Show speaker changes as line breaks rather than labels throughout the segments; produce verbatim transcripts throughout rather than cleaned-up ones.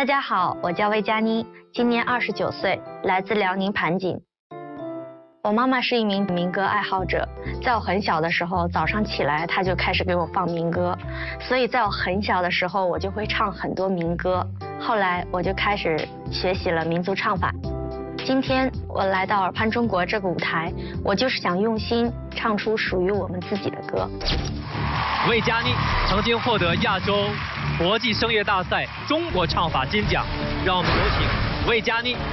大家好，我叫魏佳妮，今年二十九岁，来自辽宁盘锦。我妈妈是一名民歌爱好者，在我很小的时候，早上起来她就开始给我放民歌，所以在我很小的时候，我就会唱很多民歌。后来我就开始学习了民族唱法。今天我来到耳畔中国这个舞台，我就是想用心唱出属于我们自己的歌。
魏佳妮曾经获得亚洲国际声乐大赛中国唱法金奖，让我们有请魏佳妮。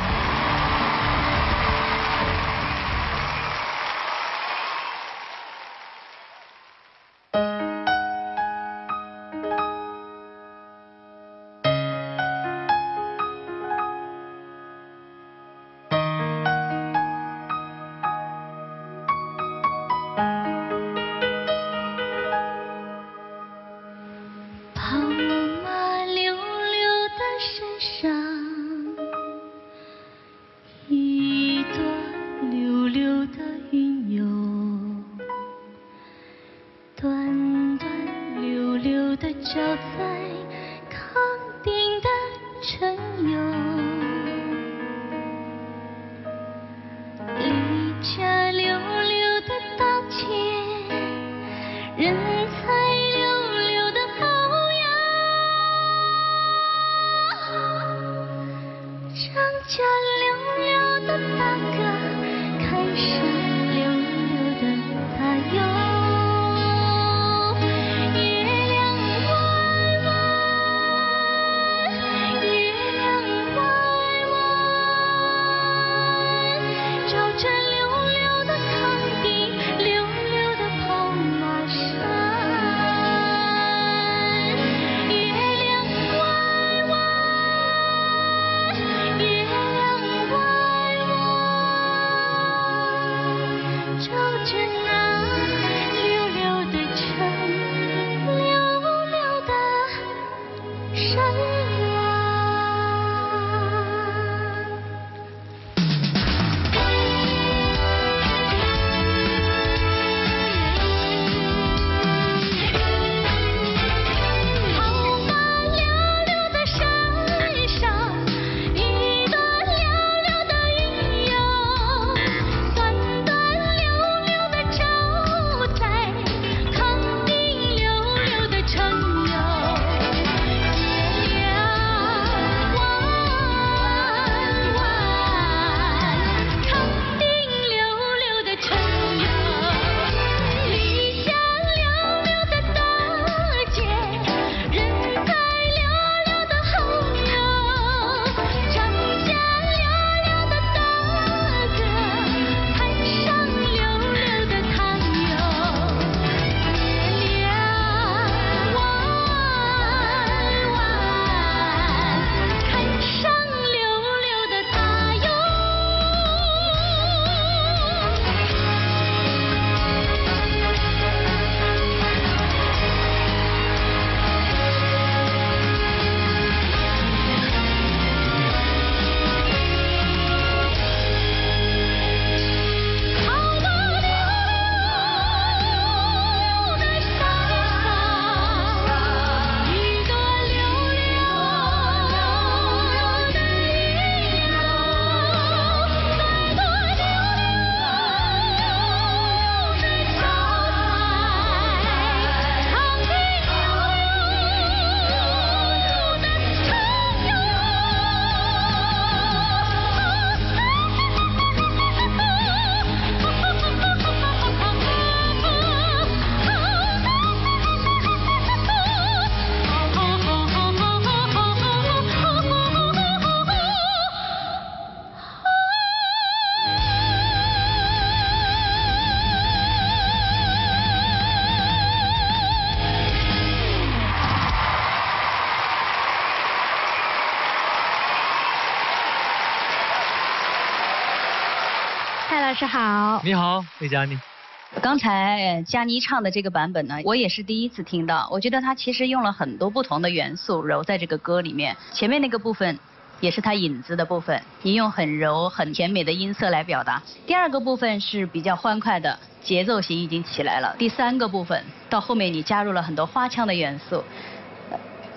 蔡老师好，
你好，魏佳妮。
刚才佳妮唱的这个版本呢，我也是第一次听到。我觉得她其实用了很多不同的元素揉在这个歌里面。前面那个部分也是她引子的部分，你用很柔、很甜美的音色来表达。第二个部分是比较欢快的，节奏型已经起来了。第三个部分到后面你加入了很多花腔的元素。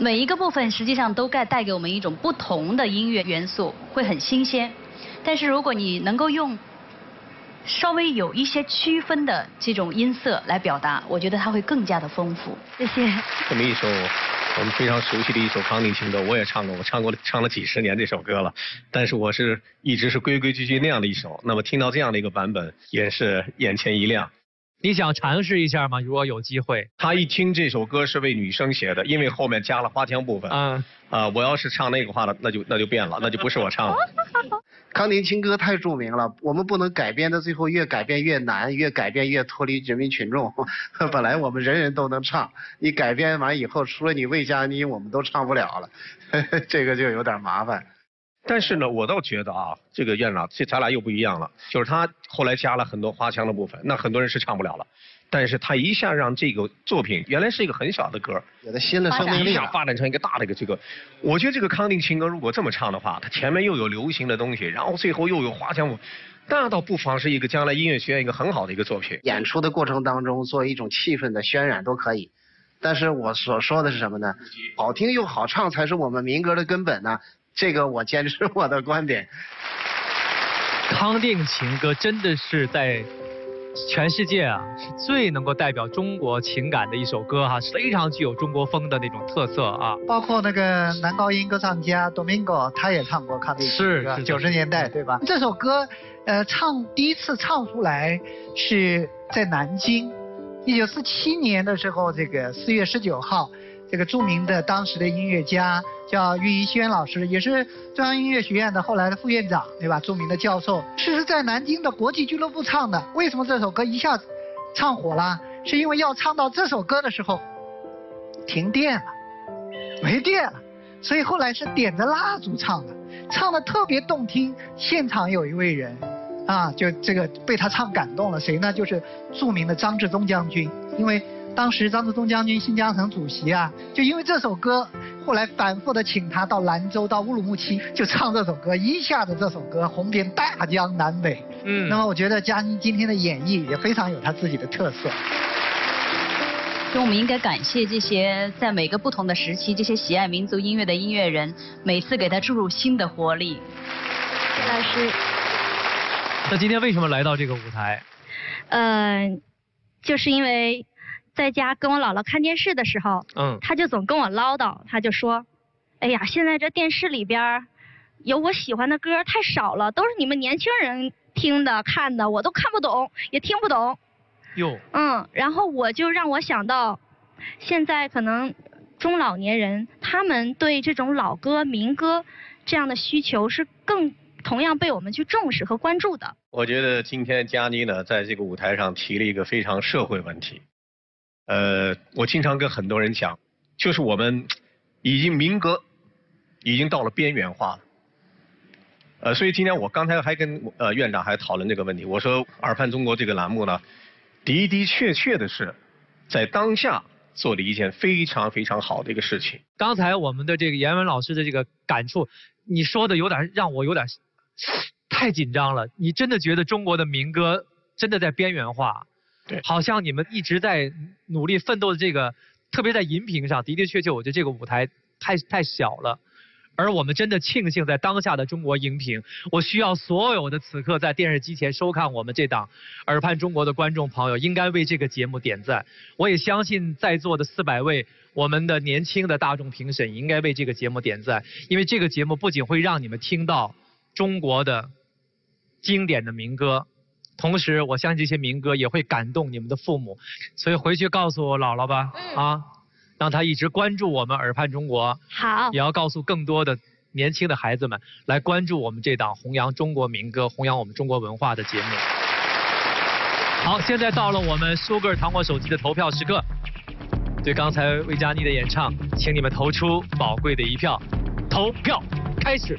每一个部分实际上都带带给我们一种不同的音乐元素，会很新鲜。但是如果你能够用稍微有一些区分的这种音色来表达，我觉得它会更加的丰富。
谢谢。
这么一首我们非常熟悉的一首康定情歌，我也唱过，我唱过唱了几十年这首歌了，但是我是一直是规规矩矩那样的一首。那么听到这样的一个版本，也是眼前一亮。
你想尝试一下吗？如果有机会。
他一听这首歌是为女生写的，因为后面加了花腔部分。嗯。啊，我要是唱那个话了，那就那就变了，那就不是我唱了。
康定情歌太著名了，我们不能改编的最后越改编越难，越改编越脱离人民群众。本来我们人人都能唱，你改编完以后，除了你魏佳妮，我们都唱不了了，这个就有点麻烦。
但是呢，我倒觉得啊，这个院长，这咱俩又不一样了，就是他后来加了很多花腔的部分，那很多人是唱不了了。但是他一下让这个作品原来是一个很小的歌，
有了新的生命力，
一下发展成一个大的一个这个。我觉得这个康定情歌如果这么唱的话，它前面又有流行的东西，然后最后又有花腔，那倒不妨是一个将来音乐学院一个很好的一个作品。
演出的过程当中做一种气氛的渲染都可以，但是我所说的是什么呢？好听又好唱才是我们民歌的根本呢。这个我坚持我的观点。
康定情歌真的是在全世界啊，是最能够代表中国情感的一首歌哈，非常具有中国风的那种特色啊。
包括那个男高音歌唱家 Domingo， 他也唱过康定情歌，九十年代对吧？这首歌，呃，唱第一次唱出来是在南京，一九四七年的时候，这个四月十九号。这个著名的当时的音乐家叫郁一轩老师，也是中央音乐学院的后来的副院长，对吧？著名的教授，是在南京的国际俱乐部唱的。为什么这首歌一下子唱火了？是因为要唱到这首歌的时候，停电了，没电了，所以后来是点着蜡烛唱的，唱的特别动听。现场有一位人，啊，就这个被他唱感动了，谁呢？就是著名的张治中将军，因为。当时张治中将军新疆省主席啊，就因为这首歌，后来反复的请他到兰州、到乌鲁木齐，就唱这首歌，一下子这首歌红遍大江南北。嗯，那么我觉得佳妮今天的演绎也非常有她自己的特色。
所以我们应该感谢这些在每个不同的时期，这些喜爱民族音乐的音乐人，每次给他注入新的活力。
谢老师。
那今天为什么来到这个舞台？
嗯、呃，就是因为。在家跟我姥姥看电视的时候，嗯，他就总跟我唠叨，他就说，哎呀，现在这电视里边有我喜欢的歌太少了，都是你们年轻人听的看的，我都看不懂，也听不懂。哟。嗯，然后我就让我想到，现在可能中老年人他们对这种老歌、民歌这样的需求是更同样被我们去重视和关注的。
我觉得今天佳妮呢，在这个舞台上提了一个非常社会问题。呃，我经常跟很多人讲，就是我们已经民歌已经到了边缘化了。呃，所以今天我刚才还跟呃院长还讨论这个问题，我说耳畔中国这个栏目呢，的的确确的是在当下做了一件非常非常好的一个事情。
刚才我们的这个严文老师的这个感触，你说的有点让我有点太紧张了。你真的觉得中国的民歌真的在边缘化？对，好像你们一直在努力奋斗的这个，特别在荧屏上的的确确，我觉得这个舞台太太小了。而我们真的庆幸在当下的中国荧屏，我需要所有的此刻在电视机前收看我们这档耳畔中国的观众朋友，应该为这个节目点赞。我也相信在座的四百位我们的年轻的大众评审应该为这个节目点赞，因为这个节目不仅会让你们听到中国的经典的民歌。同时，我相信这些民歌也会感动你们的父母，所以回去告诉我姥姥吧，嗯、啊，让她一直关注我们耳畔中国。
好，
也要告诉更多的年轻的孩子们来关注我们这档弘扬中国民歌、弘扬我们中国文化的节目。好，现在到了我们舒格尔糖果手机的投票时刻。对刚才魏佳妮的演唱，请你们投出宝贵的一票。投票开始。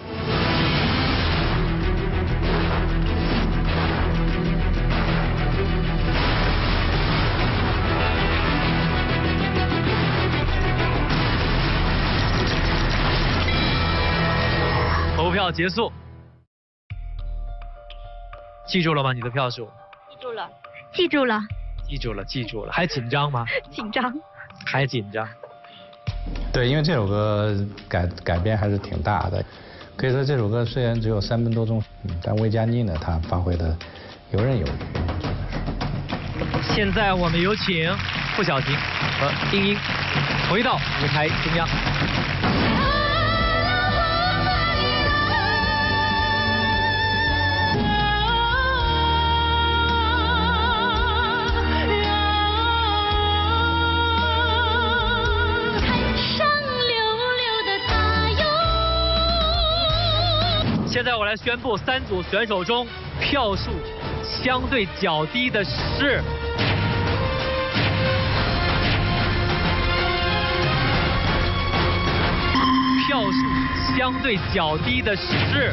投票结束，记住了吗？你的票数？
记住了，记住了，
记住了，记住了。还紧张吗？
紧张，
还紧张。
对，因为这首歌改改编还是挺大的，可以说这首歌虽然只有三分多钟，但魏佳妮呢，她发挥的游刃有余。
现在我们有请付晓婷和丁英回到舞台中央。现在我来宣布，三组选手中票数相对较低的是票数相对较低的是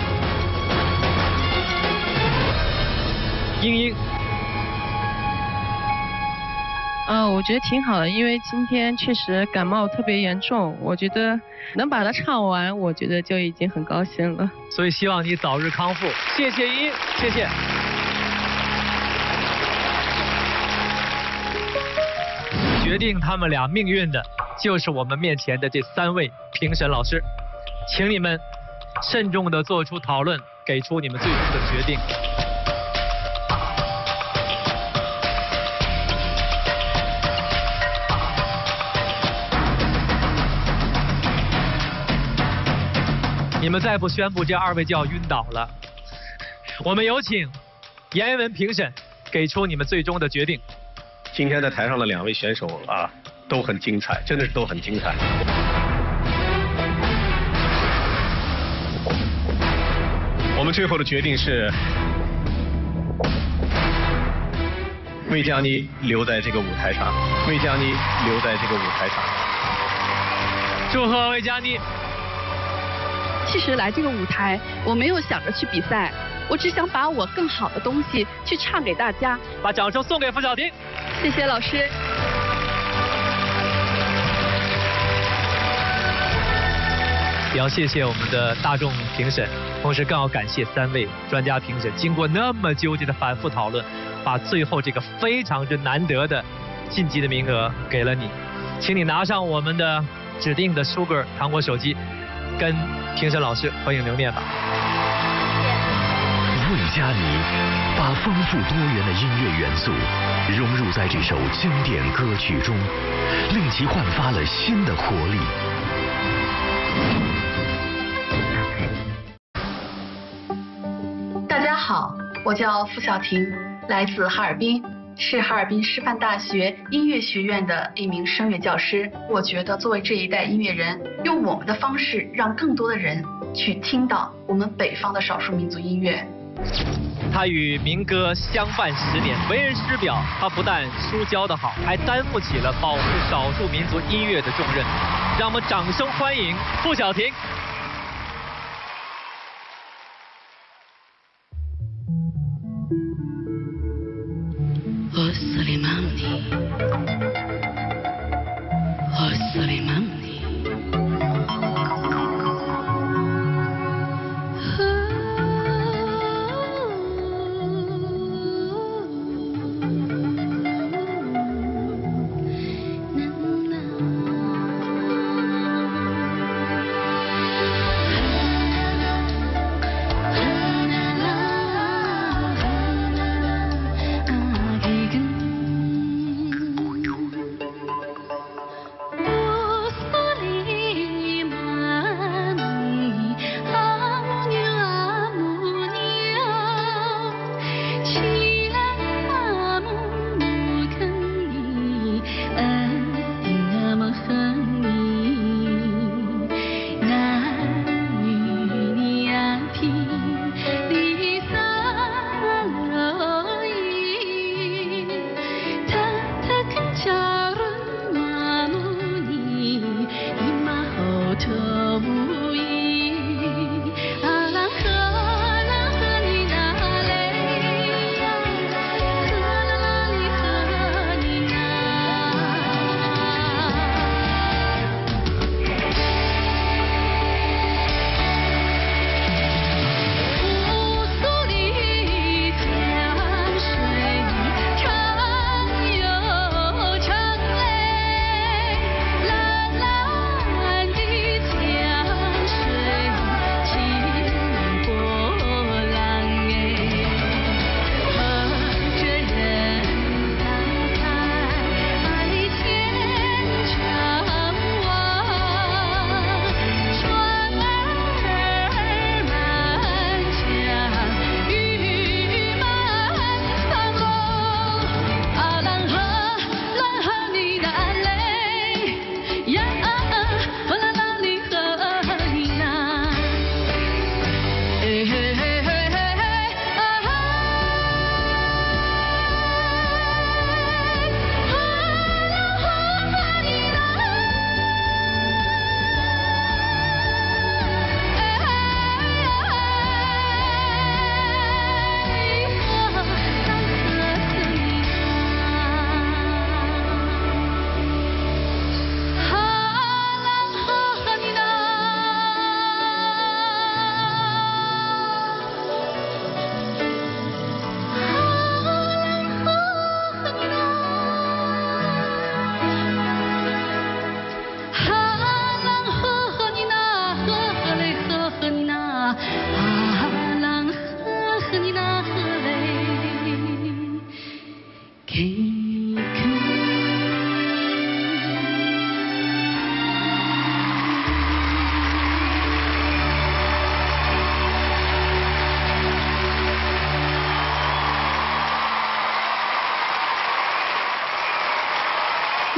英英。
呃，我觉得挺好的，因为今天确实感冒特别严重，我觉得能把它唱完，我觉得就已经很高兴了。
所以希望你早日康复，谢谢英英，谢谢。决定他们俩命运的，就是我们面前的这三位评审老师，请你们慎重地做出讨论，给出你们最终的决定。你们再不宣布，这二位就要晕倒了。我们有请严文评审给出你们最终的决定。
今天在台上的两位选手啊，都很精彩，真的是都很精彩。我们最后的决定是，魏佳妮留在这个舞台上，魏佳妮留在这个舞台上。
祝贺魏佳妮。
其实来这个舞台，我没有想着去比赛，我只想把我更好的东西去唱给大家。
把掌声送给付晓婷，
谢谢老师。
也要谢谢我们的大众评审，同时更要感谢三位专家评审，经过那么纠结的反复讨论，把最后这个非常之难得的晋级的名额给了你，请你拿上我们的指定的 Sugar 糖果手机，跟评审老师合影留念吧。
魏佳妮把丰富多元的音乐元素融入在这首经典歌曲中，令其焕发了新的活力。
大家好，我叫付晓婷，来自哈尔滨，是哈尔滨师范大学音乐学院的一名声乐教师。我觉得作为这一代音乐人，用我们的方式让更多的人去听到我们北方的少数民族音乐。
他与民歌相伴十年，为人师表。他不但书教得好，还担负起了保护少数民族音乐的重任。让我们掌声欢迎付晓婷。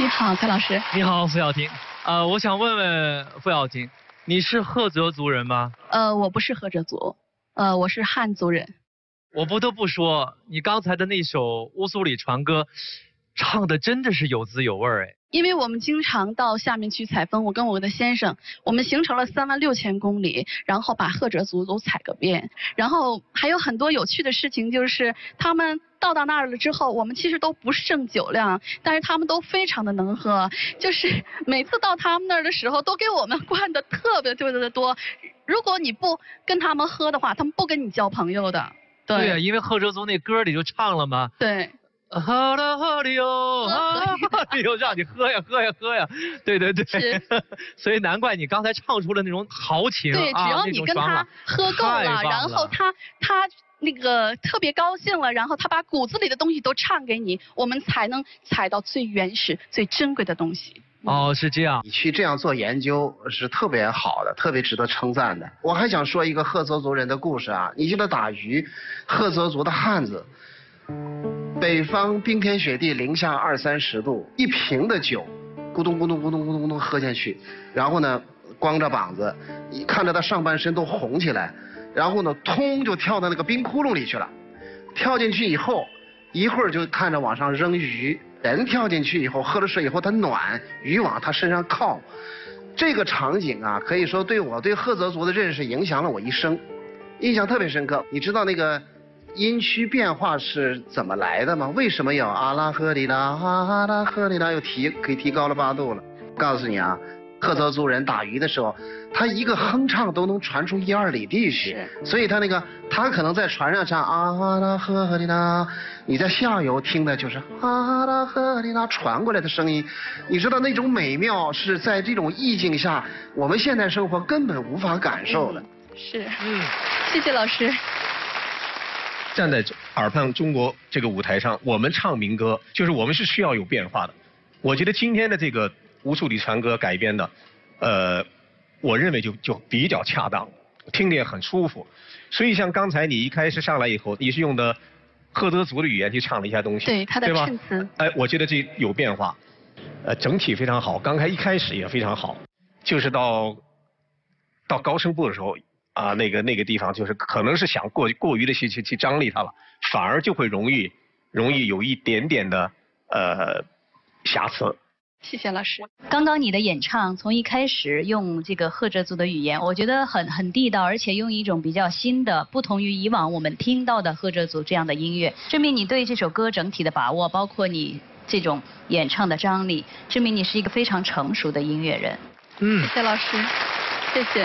好，蔡老师。
你好，付晓婷。呃，我想问问付晓婷，你是赫哲族人吗？
呃，我不是赫哲族，呃，我是汉族人。
我不得不说，你刚才的那首《乌苏里船歌》，唱的真的是有滋有味哎。
因为我们经常到下面去采风，我跟我的先生，我们行程了三万六千公里，然后把赫哲族都踩个遍，然后还有很多有趣的事情，就是他们到达那儿了之后，我们其实都不胜酒量，但是他们都非常的能喝，就是每次到他们那儿的时候，都给我们灌的特别特别的多。如果你不跟他们喝的话，他们不跟你交朋友的。对
对呀、啊，因为赫哲族那歌里就唱了嘛。
对。
好的好的哟，好的哟，让你喝呀喝呀喝呀，对对对，所以难怪你刚才唱出了那种豪情。
对，只要你跟他喝够了，
了
然后他他那个特别高兴了，然后他把骨子里的东西都唱给你，我们才能采到最原始、最珍贵的东西。
哦，是这样。
你去这样做研究是特别好的，特别值得称赞的。我还想说一个赫哲族人的故事啊，你记得打鱼，赫哲族的汉子。北方冰天雪地，零下二三十度，一瓶的酒，咕咚咕咚咕咚咕咚咕咚喝下去，然后呢，光着膀子，看着他上半身都红起来，然后呢，通就跳到那个冰窟窿里去了。跳进去以后，一会儿就看着往上扔鱼，人跳进去以后，喝了水以后，他暖，鱼往他身上靠。这个场景啊，可以说对我对赫哲族的认识影响了我一生，印象特别深刻。你知道那个音区变化是怎么来的吗？为什么有阿拉赫里拉阿拉赫里拉又提可以提高了八度了？告诉你啊，赫哲族人打鱼的时候，他一个哼唱都能传出一二里地去，所以他那个他可能在船上唱阿拉赫里拉，你在下游听的就是阿拉赫里拉传过来的声音，你知道那种美妙是在这种意境下，我们现代生活根本无法感受的。
嗯、是，嗯，谢谢老师。
站在耳畔中国这个舞台上，我们唱民歌，就是我们是需要有变化的。我觉得今天的这个乌苏里船歌改编的，呃，我认为就就比较恰当，听着也很舒服。所以像刚才你一开始上来以后，你是用的赫哲族的语言去唱了一下东西，
对他的衬词，
哎，我觉得这有变化，呃，整体非常好。刚才一开始也非常好，就是到到高声部的时候。啊，那个那个地方就是可能是想过过于的去去去张力它了，反而就会容易容易有一点点的呃瑕疵。
谢谢老师。
刚刚你的演唱从一开始用这个赫哲族的语言，我觉得很很地道，而且用一种比较新的、不同于以往我们听到的赫哲族这样的音乐，证明你对这首歌整体的把握，包括你这种演唱的张力，证明你是一个非常成熟的音乐人。
嗯，
谢谢老师，谢谢。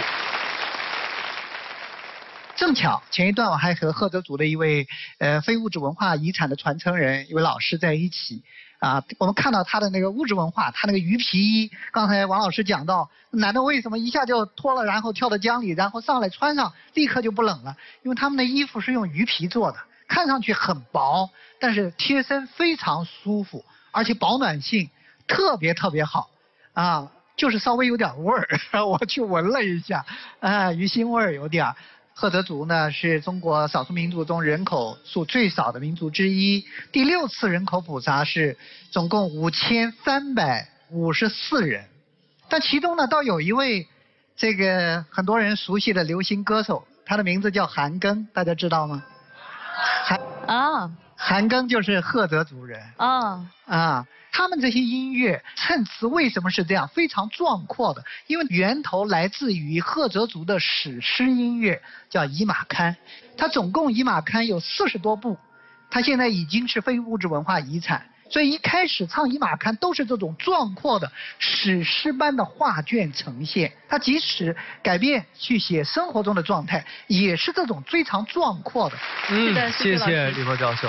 正巧前一段我还和赫哲族的一位呃非物质文化遗产的传承人一位老师在一起啊，我们看到他的那个物质文化，他那个鱼皮衣，刚才王老师讲到，男的为什么一下就脱了，然后跳到江里，然后上来穿上，立刻就不冷了，因为他们的衣服是用鱼皮做的，看上去很薄，但是贴身非常舒服，而且保暖性特别特别好啊，就是稍微有点味儿，我去闻了一下，啊，鱼腥味儿有点。赫哲族呢是中国少数民族中人口数最少的民族之一，第六次人口普查是总共五千三百五十四人，但其中呢倒有一位这个很多人熟悉的流行歌手，他的名字叫韩庚，大家知道吗？韩
啊，
韩庚就是赫哲族人
啊
啊。他们这些音乐衬词为什么是这样非常壮阔的？因为源头来自于赫哲族的史诗音乐，叫《以马堪》。它总共《以马堪》有四十多部，它现在已经是非物质文化遗产。所以一开始唱《以马堪》都是这种壮阔的史诗般的画卷呈现。它即使改变去写生活中的状态，也是这种非常壮阔的。
嗯，谢谢李波教授。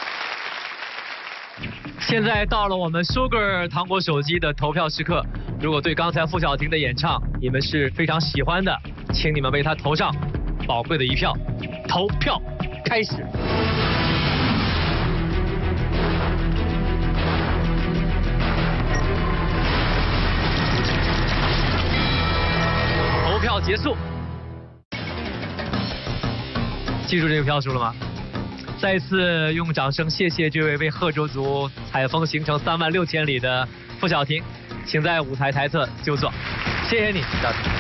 现在到了我们 Sugar 糖果手机的投票时刻，如果对刚才付晓婷的演唱你们是非常喜欢的，请你们为她投上宝贵的一票。投票开始。投票结束。记住这个票数了吗？再次用掌声谢谢这位为赫哲族采风行程三万六千里的付晓婷，请在舞台台侧就坐。谢谢你，小婷。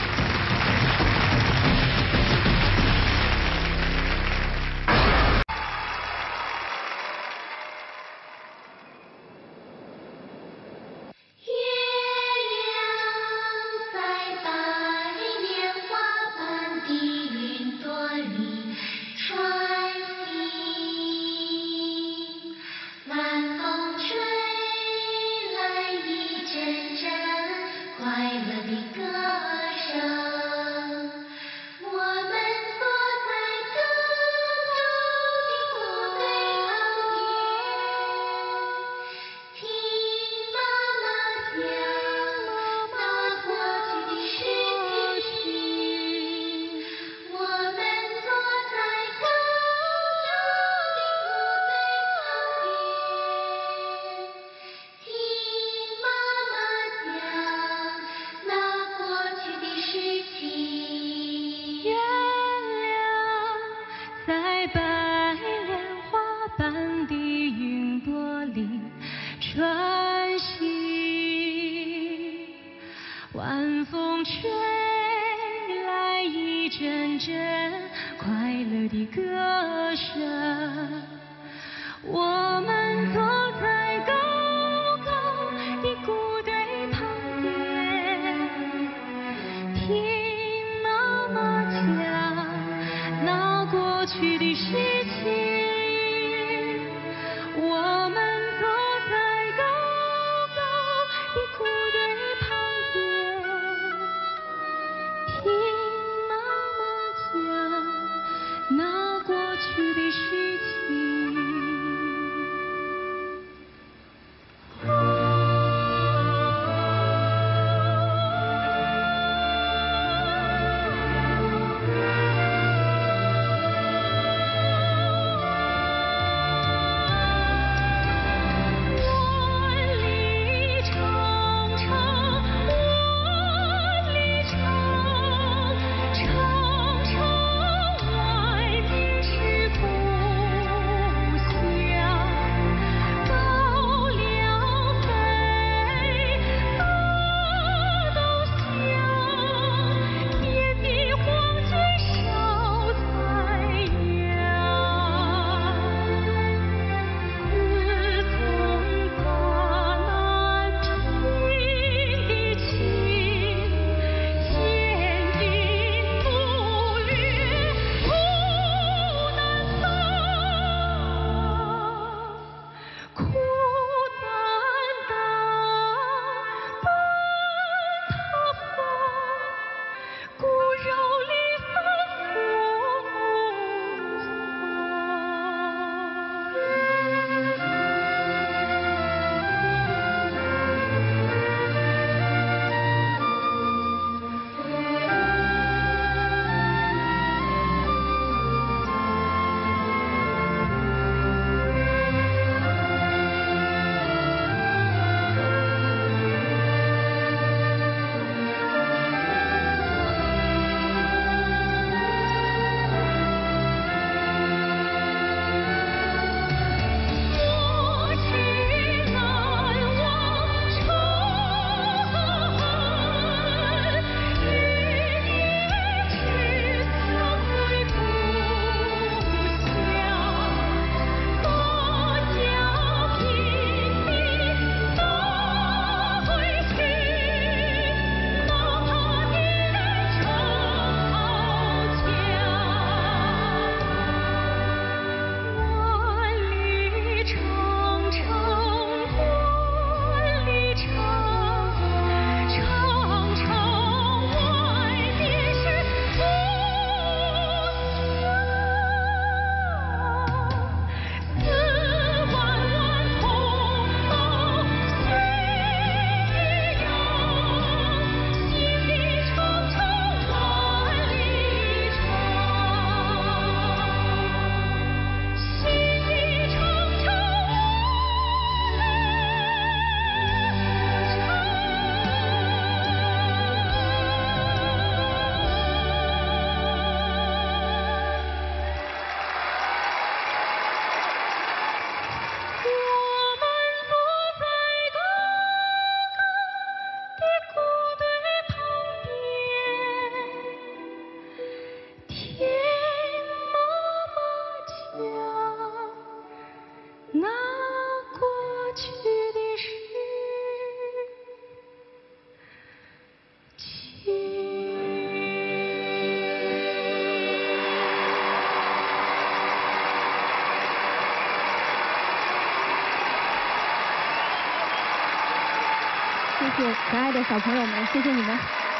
谢可爱的小朋友们，谢谢你们。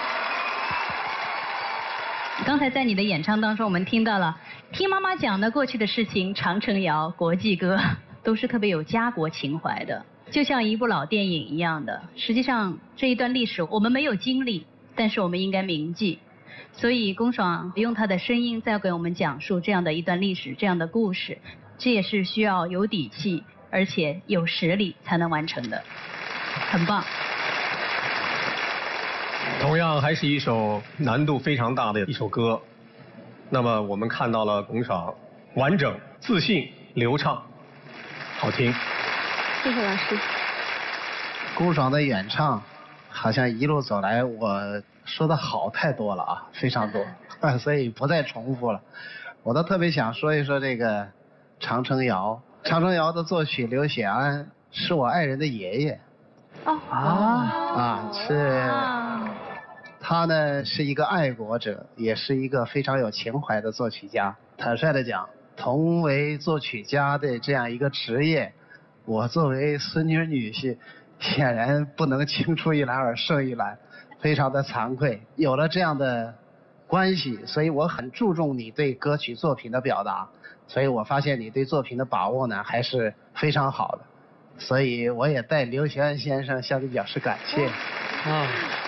刚才在你的演唱当中，我们听到了听妈妈讲的过去的事情，长城谣、国际歌，都是特别有家国情怀的，就像一部老电影一样的。实际上这一段历史我们没有经历，但是我们应该铭记。所以龚爽用他的声音再给我们讲述这样的一段历史，这样的故事，这也是需要有底气，而且有实力才能完成的，很棒。
同样还是一首难度非常大的一首歌，那么我们看到了龚爽完整、自信、流畅，好听。
谢谢老师。
龚爽的演唱，好像一路走来我说的好太多了啊，非常多，所以不再重复了。我都特别想说一说这个《长城谣》，《长城谣》的作曲刘雪安是我爱人的爷爷。
哦
啊啊是。他呢是一个爱国者，也是一个非常有情怀的作曲家。坦率的讲，同为作曲家的这样一个职业，我作为孙女女婿，显然不能青出于蓝而胜于蓝，非常的惭愧。有了这样的关系，所以我很注重你对歌曲作品的表达，所以我发现你对作品的把握呢还是非常好的，所以我也代刘学安先生向你表示感谢。
啊。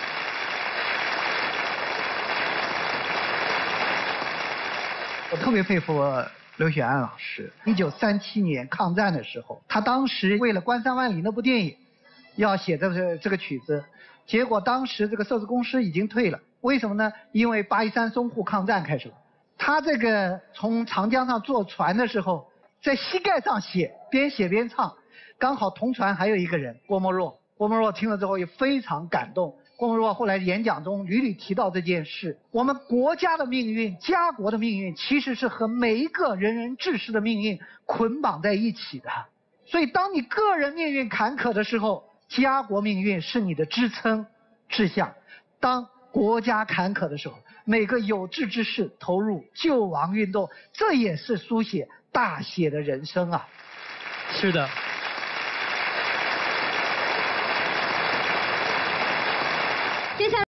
我特别佩服刘雪安老师。一九三七年抗战的时候，他当时为了《关山万里》那部电影，要写这个这个曲子，结果当时这个设置公司已经退了，为什么呢？因为八一三淞沪抗战开始了。他这个从长江上坐船的时候，在膝盖上写，边写边唱，刚好同船还有一个人郭沫若，郭沫若听了之后也非常感动。郭沫若后来演讲中屡屡提到这件事，我们国家的命运、家国的命运，其实是和每一个人人志士的命运捆绑在一起的。所以当你个人命运坎坷的时候，家国命运是你的支撑志向；当国家坎坷的时候，每个有志之士投入救亡运动，这也是书写大写的人生啊。
是的。
接下来